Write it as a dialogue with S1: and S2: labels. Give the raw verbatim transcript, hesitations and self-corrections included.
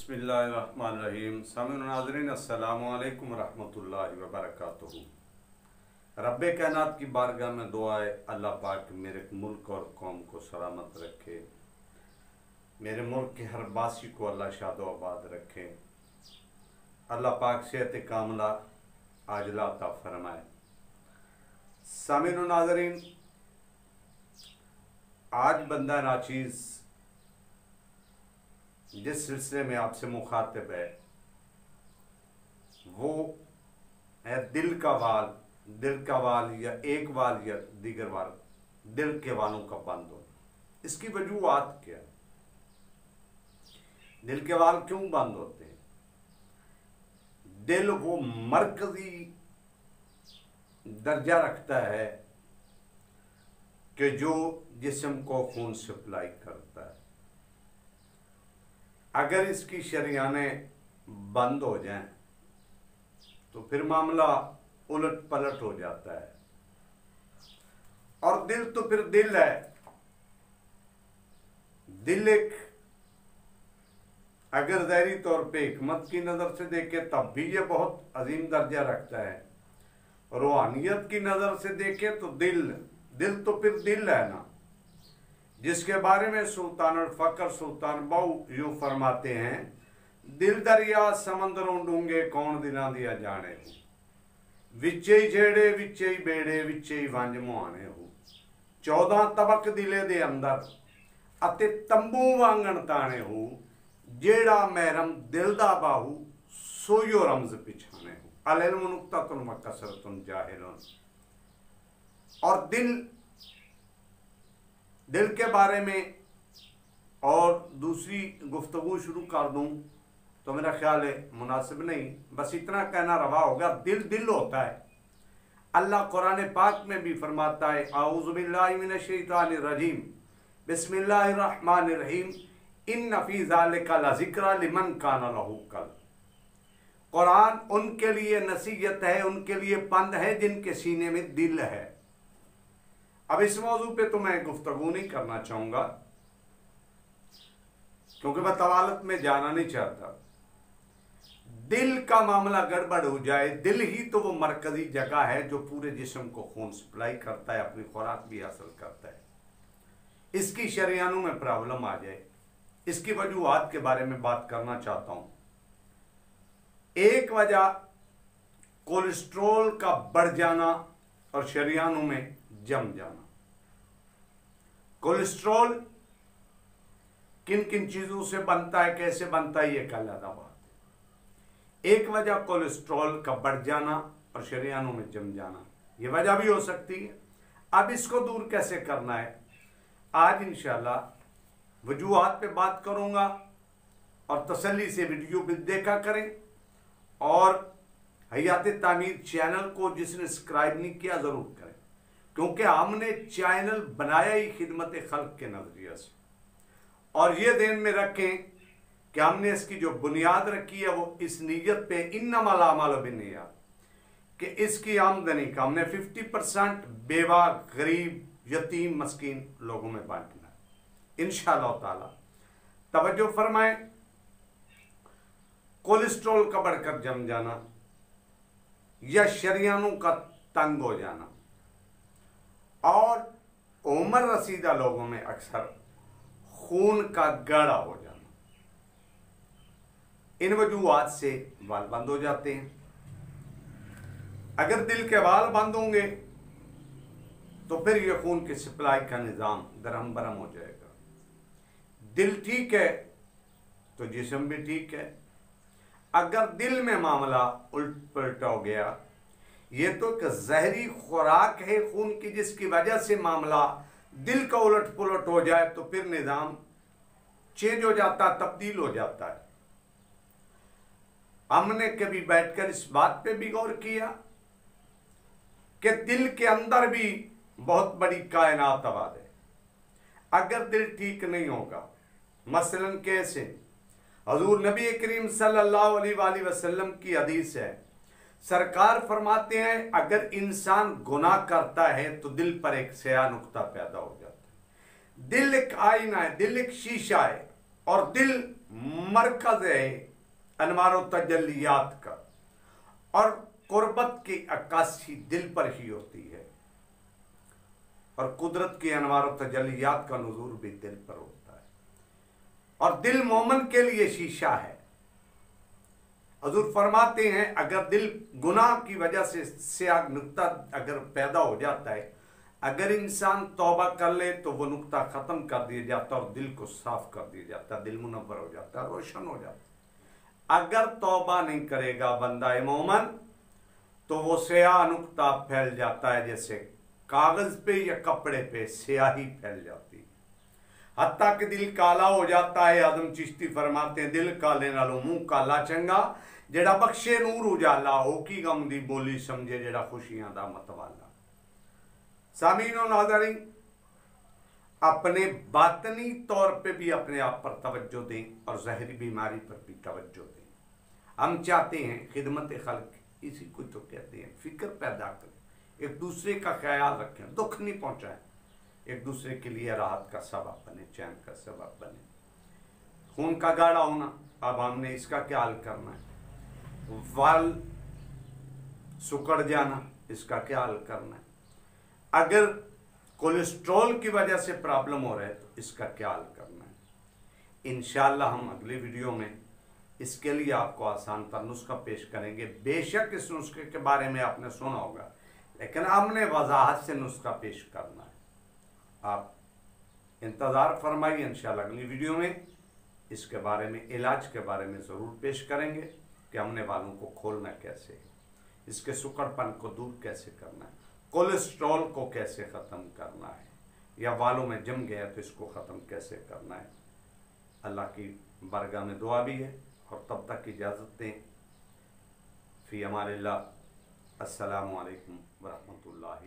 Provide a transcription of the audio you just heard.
S1: बिस्मिल्लाहिर्रहमानिर्रहीम। सामीन नाज़रीन, अस्सलामु अलैकुम रहमतुल्लाहि व बरकातुहू। रब्बे कायनात की बारगाह में दुआ है, अल्लाह पाक मेरे मुल्क और कौम को सलामत रखे, मेरे मुल्क के हर बासी को अल्लाह शादो आबाद रखे, अल्लाह पाक सेहत कामला आजला अता फरमाए। सामीन नाज़रीन, आज बंदा नाचीज़ जिस सिलसिले में आपसे मुखातिब है वो है दिल का वाल, दिल का वाल या एक वाल या दीगर वाल, दिल के वालों का बंद होना। इसकी वजूहात क्या है? दिल के वाल क्यों बंद होते हैं? दिल वो मरकजी दर्जा रखता है कि जो जिस्म को खून सप्लाई करता है। अगर इसकी शरियानें बंद हो जाएं तो फिर मामला उलट पलट हो जाता है। और दिल तो फिर दिल है, दिल एक अगर ज़ाहिरी तौर पे हिकमत की नज़र से देखे तब भी ये बहुत अजीम दर्जा रखता है, रूहानियत की नज़र से देखे तो दिल दिल तो फिर दिल है ना, जिसके बारे में सुल्तान फ़क्र सुल्तान बाऊ यूं फरमाते हैं, दिल दरिया समंदरों डूंगे कौन दिना दिया जाने हो, विचे ही झेड़े विचे ही बेड़े विचे ही वंज मुहाने हो, चौदह तबक दिले दे अंदर अते तंबू वांगण ताने हो, जेड़ा महरम दिल दा बाहू सोयो रमज पिछाने हो। अल इल्मु नुक्ततुन व कसरतुन जाहिलुन। और दिल दिल के बारे में और दूसरी गुफ्तगू शुरू कर दूं तो मेरा ख्याल है मुनासिब नहीं, बस इतना कहना रवा होगा। दिल दिल होता है। अल्लाह कुरान पाक में भी फरमाता है, आऊज़ु बिल्लाहि मिनश शैतानिर रजीम, बिस्मिल्लाहिर रहमानिर रहीम, इन्न फी ज़ालिका लज़िक्रा लिमन कान लहू क़ल्ब। कुरान उनके लिए नसीहत है, उनके लिए पंद है जिनके सीने में दिल है। अब इस मौजू पे तो मैं गुफ्तगू नहीं करना चाहूंगा क्योंकि मैं तवालत में जाना नहीं चाहता। दिल का मामला गड़बड़ हो जाए, दिल ही तो वो मरकजी जगह है जो पूरे जिस्म को खून सप्लाई करता है, अपनी खुराक भी हासिल करता है। इसकी शरियानों में प्रॉब्लम आ जाए, इसकी वजूहात के बारे में बात करना चाहता हूं। एक वजह कोलेस्ट्रोल का बढ़ जाना और शरियानों में जम जाना। कोलेस्ट्रॉल किन किन चीजों से बनता है, कैसे बनता है, ये एक अलग बात है। एक वजह कोलेस्ट्रॉल का बढ़ जाना और शरियानों में जम जाना, ये वजह भी हो सकती है। अब इसको दूर कैसे करना है, आज इंशाल्लाह वजूहात पे बात करूंगा और तसल्ली से वीडियो भी देखा करें। और हयात तामीर चैनल को जिसने सब्सक्राइब नहीं किया जरूर करें, क्योंकि हमने चैनल बनाया ही खिदमत खल्क के नजरिए से। और ये ध्यान में रखें कि हमने इसकी जो बुनियाद रखी है वो इस नीयत पे, इन्नमल अमालु बिन्नियात, कि इसकी आमदनी का हमने फिफ्टी परसेंट बेवा, गरीब, यतीम, मस्कीन लोगों में बांटना है इंशाअल्लाह ताला। तवज्जो फरमाएं। कोलेस्ट्रॉल का बढ़कर जम जाना या शरियानों का तंग हो जाना और उम्र रसीदा लोगों में अक्सर खून का गाढ़ा हो जाना, इन वजूहात से वाल बंद हो जाते हैं। अगर दिल के वाल बंद होंगे तो फिर यह खून की सप्लाई का निज़ाम दरहम बरहम हो जाएगा। दिल ठीक है तो जिस्म भी ठीक है। अगर दिल में मामला उल्ट पलट हो गया, ये तो एक जहरी खुराक है खून की, जिसकी वजह से मामला दिल का उलट पुलट हो जाए तो फिर निजाम चेंज हो जाता, तब्दील हो जाता है। हमने कभी बैठकर इस बात पे भी गौर किया कि दिल के अंदर भी बहुत बड़ी कायनात आबाद है। अगर दिल ठीक नहीं होगा, मसलन कैसे? हजूर नबी करीम सल्लल्लाहु अलैहि वसल्लम की हदीस है, सरकार फरमाते हैं अगर इंसान गुनाह करता है तो दिल पर एक स्याह नुक्ता पैदा हो जाता है। दिल एक आईना है, दिल एक शीशा है और दिल मरकज है अनवार व तजल्लियात का, और कुर्बत की अक्कासी दिल पर ही होती है, और कुदरत की अनवार व तजल्लियात का नुज़ूर भी दिल पर होता है। और दिल मोमिन के लिए शीशा है। हजूर फरमाते हैं अगर दिल गुनाह की वजह से स्याह नुक्ता अगर पैदा हो जाता है, अगर इंसान तौबा कर ले तो वो नुक्ता ख़त्म कर दिया जाता है और दिल को साफ कर दिया जाता है, दिल मुनव्वर हो जाता है, रोशन हो जाता है। अगर तौबा नहीं करेगा बंदा मोमिन तो वो स्याह नुक्ता फैल जाता है, जैसे कागज पे या कपड़े पे स्याही फैल जाती है, हत्ता कि दिल काला हो जाता है। आदम चिश्ती फरमाते हैं दिल काले नालों मुंह काला चंगा, जेड़ा बख्शे नूर उजाला हो की गम दी बोली समझे जेड़ा खुशियां दा मतवाला। सामीन और नाज़रीन, अपने बातनी तौर पे भी अपने आप पर तवज्जो दें और ज़हरी बीमारी पर भी तवज्जो दें। हम चाहते हैं खिदमत खल्क, इसी को तो कहते हैं फिक्र पैदा करें, एक दूसरे का ख्याल रखें, दुख नहीं पहुंचाएं, एक दूसरे के लिए राहत का सबब बने, चैन का सबब बने। खून का गाढ़ा होना, अब हमने इसका क्या हल करना है। वाल सुकड़ जाना, इसका क्या हल करना है। अगर कोलेस्ट्रॉल की वजह से प्रॉब्लम हो रहा है तो इसका क्या हल करना है। इंशाअल्लाह हम अगले वीडियो में इसके लिए आपको आसान सा नुस्खा पेश करेंगे। बेशक इस नुस्खे के बारे में आपने सुना होगा, लेकिन हमने वजाहत से नुस्खा पेश करना है। आप इंतज़ार फरमाइए, इंशाअल्लाह अगली वीडियो में इसके बारे में, इलाज के बारे में ज़रूर पेश करेंगे कि हमने वालों को खोलना कैसे है, इसके सुकड़पन को दूर कैसे करना है, कोलेस्ट्रॉल को कैसे ख़त्म करना है, या बालों में जम गया तो इसको ख़त्म कैसे करना है। अल्लाह की बारगाह में दुआ भी है, और तब तक इजाज़त दें। फ़ी अमानिल्लाह। अस्सलामु अलैकुम व रहमतुल्लाहि।